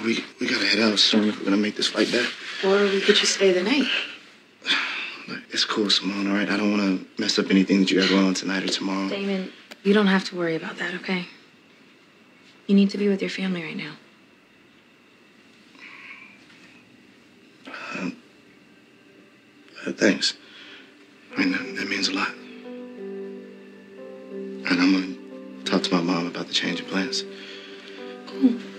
we gotta head out soon if we're gonna make this flight back. Or we could just stay the night. Look, it's cool, Simone, all right? I don't want to mess up anything that you got going on tonight or tomorrow. Damon, you don't have to worry about that, okay? You need to be with your family right now. Thanks. I mean, that means a lot. And I'm gonna talk to my mom about the change of plans. Cool.